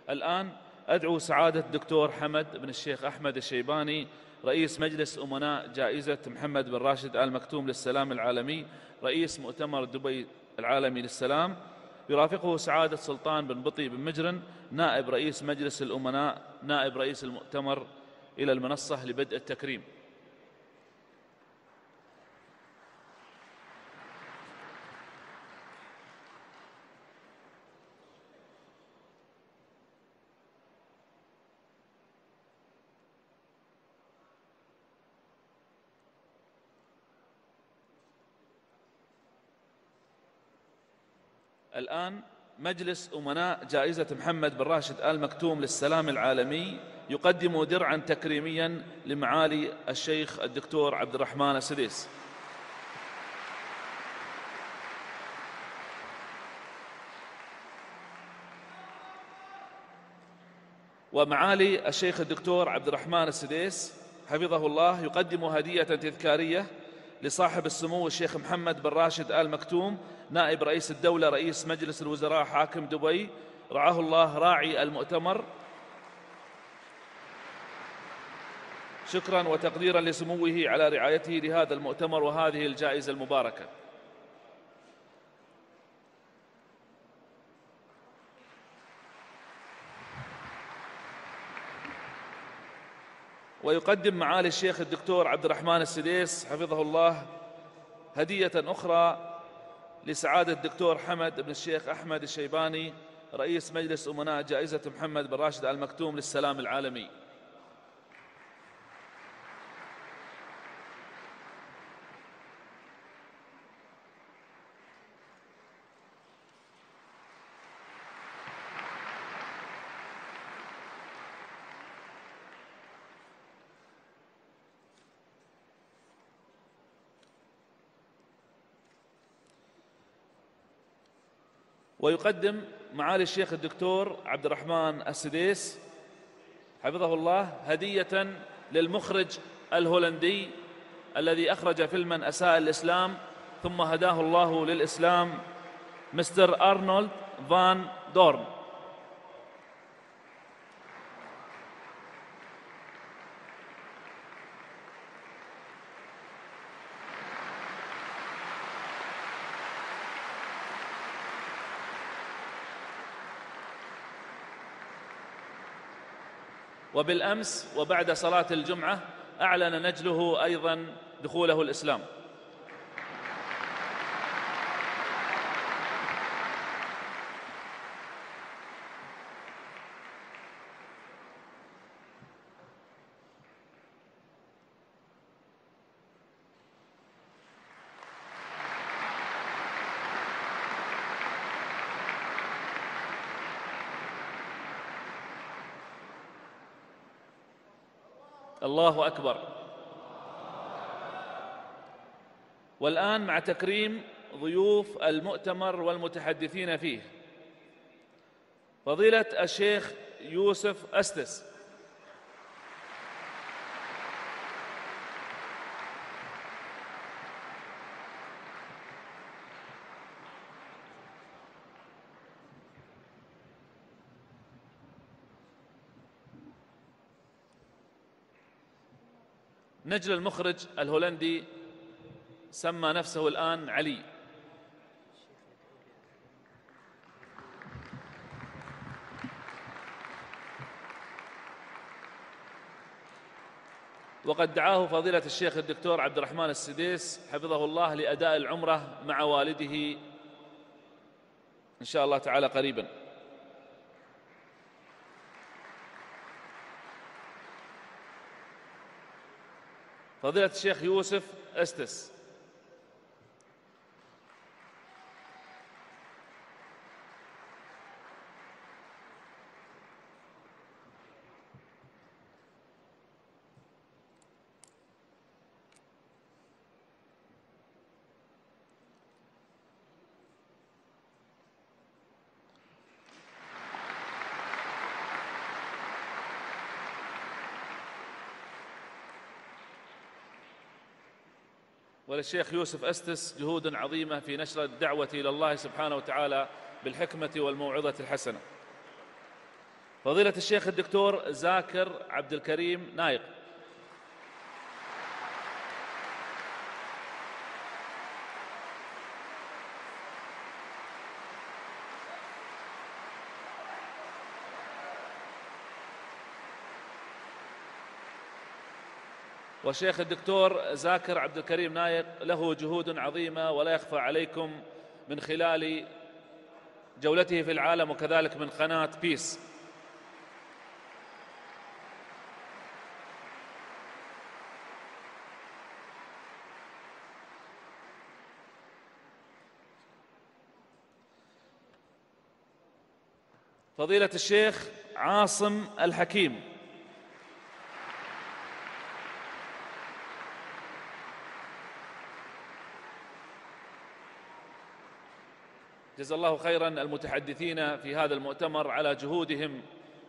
الآن أدعو سعادة الدكتور حمد بن الشيخ أحمد الشيباني رئيس مجلس أمناء جائزة محمد بن راشد آل مكتوم للسلام العالمي، رئيس مؤتمر دبي العالمي للسلام. يرافقه سعادة سلطان بن بطي بن مجرن نائب رئيس مجلس الأمناء نائب رئيس المؤتمر إلى المنصة لبدء التكريم. الآن مجلس أمناء جائزة محمد بن راشد آل مكتوم للسلام العالمي يقدم درعا تكريميا لمعالي الشيخ الدكتور عبد الرحمن السديس. ومعالي الشيخ الدكتور عبد الرحمن السديس حفظه الله يقدم هدية تذكارية لصاحب السمو الشيخ محمد بن راشد آل مكتوم نائب رئيس الدولة رئيس مجلس الوزراء حاكم دبي رعاه الله راعي المؤتمر، شكرا وتقديرا لسموه على رعايته لهذا المؤتمر وهذه الجائزة المباركة. ويقدم معالي الشيخ الدكتور عبد الرحمن السديس حفظه الله هدية أخرى لسعادة الدكتور حمد بن الشيخ أحمد الشيباني رئيس مجلس أمناء جائزة محمد بن راشد آل مكتوم للسلام العالمي. ويقدم معالي الشيخ الدكتور عبد الرحمن السديس حفظه الله هدية للمخرج الهولندي الذي أخرج فيلما أساء الإسلام ثم هداه الله للإسلام، مستر أرنولد فان دورن. وبالأمس وبعد صلاة الجمعة أعلن نجله أيضا دخوله الإسلام. الله أكبر. والآن مع تكريم ضيوف المؤتمر والمتحدثين فيه، فضيلة الشيخ يوسف أستس، نجل المخرج الهولندي سمى نفسه الآن علي. وقد دعاه فضيلة الشيخ الدكتور عبد الرحمن السديس حفظه الله لأداء العمرة مع والده إن شاء الله تعالى قريبا. فضيلة الشيخ يوسف أستس. وللشيخ يوسف أستس جهود عظيمة في نشر الدعوة إلى الله سبحانه وتعالى بالحكمة والموعظة الحسنة. فضيلة الشيخ الدكتور زاكر عبد الكريم نايق. والشيخ الدكتور زاكر عبد الكريم نايق له جهود عظيمة ولا يخفى عليكم من خلال جولته في العالم وكذلك من قناة بيس. فضيلة الشيخ عاصم الحكيم. جزا الله خيرا المتحدثين في هذا المؤتمر على جهودهم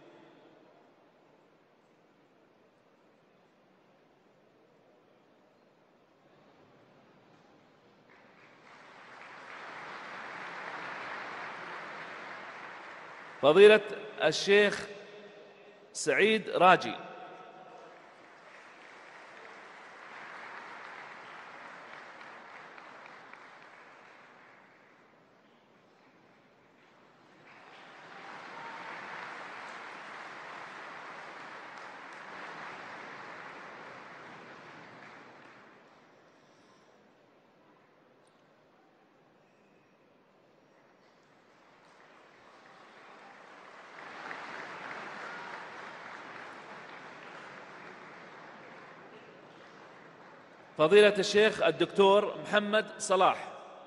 فضيلة الشيخ سعيد راجي. فضيلة الشيخ الدكتور محمد صلاح.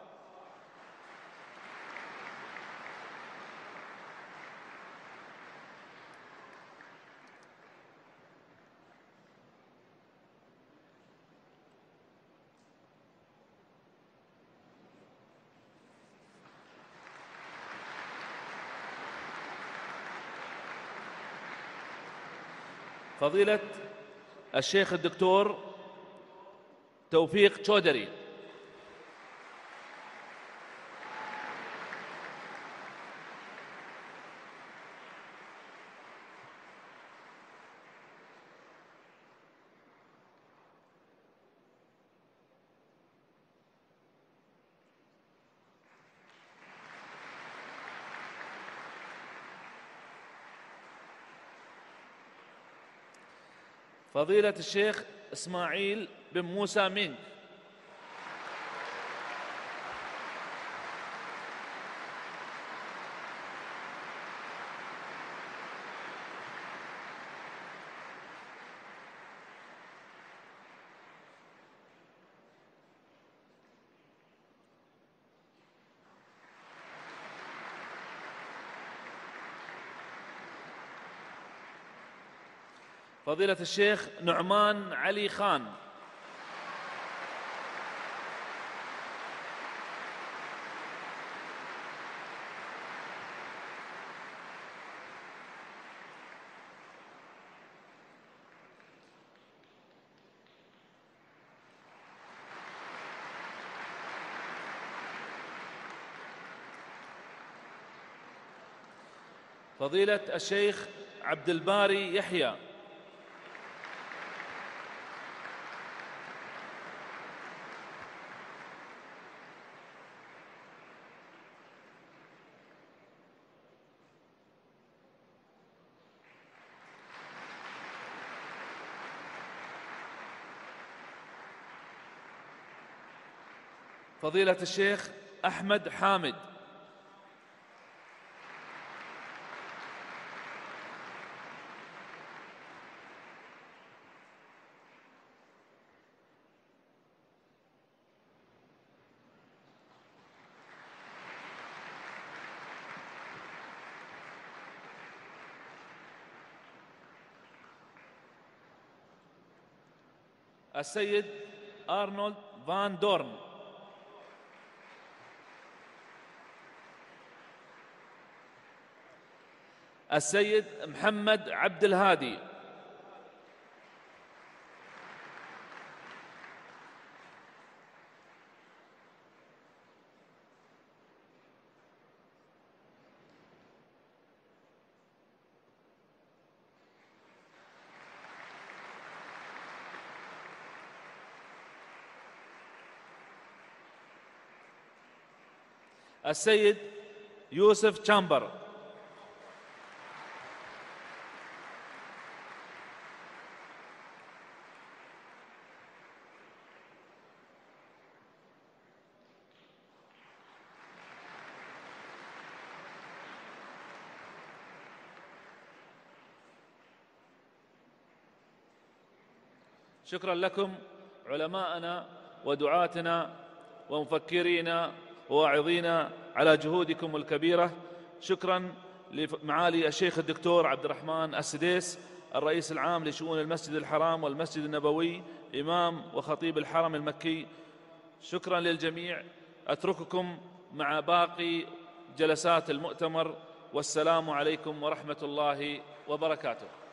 فضيلة الشيخ الدكتور توفيق شودري. فضيلة الشيخ إسماعيل بن موسى مينك. فضيلة الشيخ نعمان علي خان. فضيلة الشيخ عبد الباري يحيى. فضيلة الشيخ أحمد حامد. السيد أرنولد فان دورن. السيد محمد عبد الهادي. السيد يوسف تشامبر. شكرا لكم علماءنا ودعاتنا ومفكرينا وواعظينا على جهودكم الكبيرة. شكرا لمعالي الشيخ الدكتور عبد الرحمن السديس الرئيس العام لشؤون المسجد الحرام والمسجد النبوي إمام وخطيب الحرم المكي. شكرا للجميع. أترككم مع باقي جلسات المؤتمر، والسلام عليكم ورحمة الله وبركاته.